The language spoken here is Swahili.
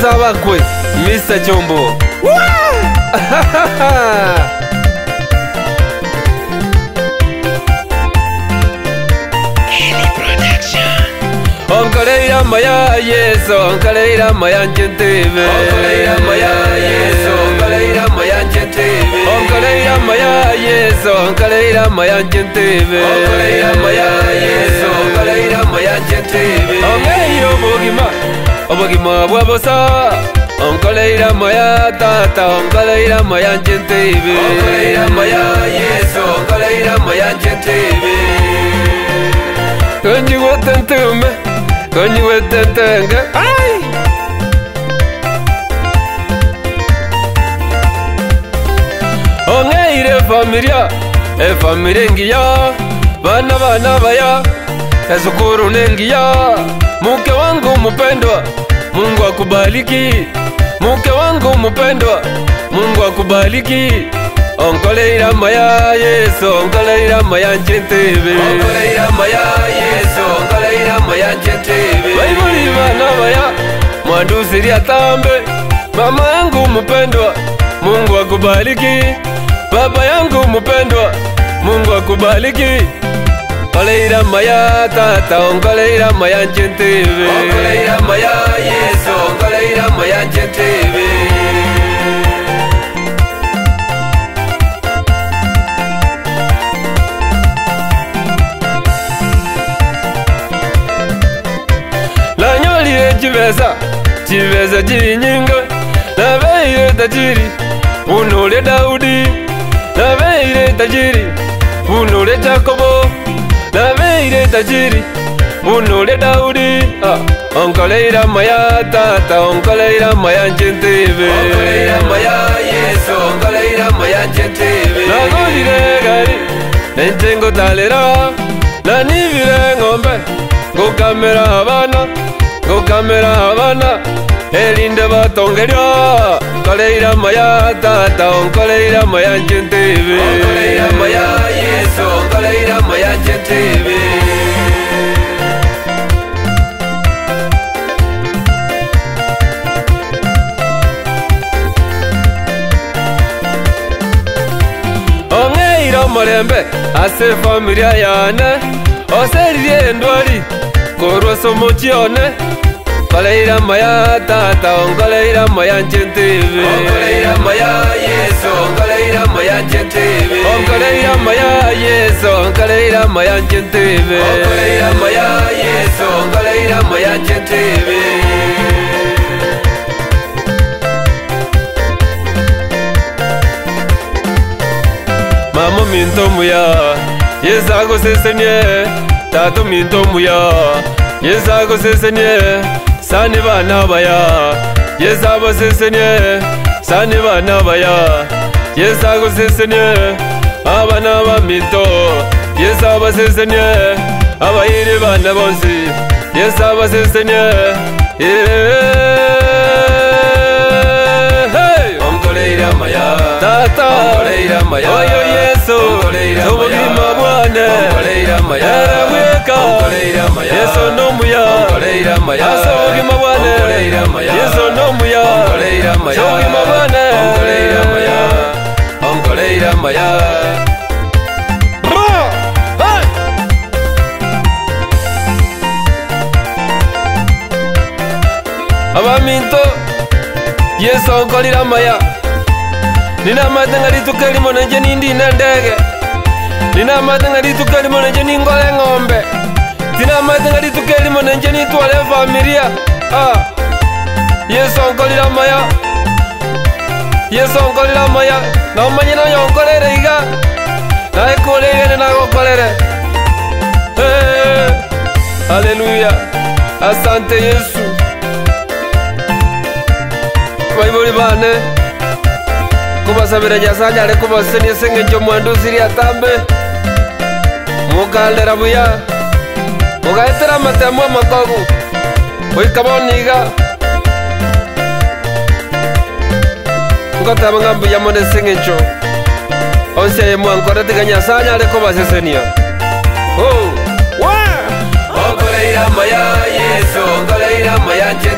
saba kwe Mr. Chombo. Onkoleira maya yeso, onkoleira maya njentebe. Onkoleira maya yeso, onkoleira maya njentebe. Onkoleira maya yeso, onkoleira maya njentebe. Onkoleira maya yeso, onkoleira maya njentebe. Ongeyo bogima, obogima bwabosa. Onkoleira maya tata, onkoleira maya njentebe. Onkoleira maya yeso, onkoleira maya njentebe. Konji wetentume. Konyi wetentenga ay ongeire familia familia ngiya bana baya ezukuru nengiya mke wangu mpendwa Mungu akubariki mke wangu mpendwa Mungu akubariki onkoleira maya yeso onkoleira maya njentebe onkoleira maya yeso onkoleira maya njentebe baibuli bana baya mwanduzi atambe mama yangu mpendwa Mungu akubariki baba yangu mpendwa Mungu akubariki onkoleira maya tata onkoleira maya njentebe onkoleira maya yeso onkoleira maya njentebe Chiveza chinyinga nabeire tajiri unole Daudi nabeire tajiri unole Jakobo nabeire tajiri unole Daudi onkoleira maya tata onkoleira maya njentebe onkoleira maya yeso onkoleira maya njentebe nagolire gari nentengo talera nanibire ngombe ngokamera abana elinde batongerya onkoleira maya tata onkoleira maya njentebe onkoleira maya yeso onkoleira maya njentebe ongeira morembe ase familia yane oseririe endwari korwa somo chione onkoleira maya tata onkoleira maya njentebe onkoleira maya yeso onkoleira maya njentebe onkoleira maya yeso onkoleira maya njentebe onkoleira maya yeso onkoleira maya njentebe mamo minto muya yesago sesenie tato minto muya yesago sesenie sani bana baya yesabo sesenie sani bana baya yesago sesenie abana ba minto yesabo sesenie abayire bana bonsi yesabo sesenie onkoleira maya tata onkoleira maya oyo yeso obugima bwane onkoleira maya weka onkoleira maya yeso no muya onkoleira maya obugima bwane onkoleira maya yeso no muya onkoleira maya obugima bwane onkoleira maya onkoleira maya abaminto yeso onkoleira maya nina matanga litukelimo nanje nindina ndege nina matanga litukelimo nanje ningole ng'ombe tina matanga litukelimo nanje nitwale familia yesu onkoleira maya yesu onkoleira maya nomanye nayonkolere iga naekuoleigene nagokolere haleluya asante yesu baibuli bane kubasabira nyasaye ale kubasenia sengenjo mwanduziri atambe mukaldera buya mugaetera matemo makogu oikaboniga ngotaba ngambu yamone sengenjo onse mwankorete nyasaye ale kubasesenia Onkoleira maya yeso onkoleira maya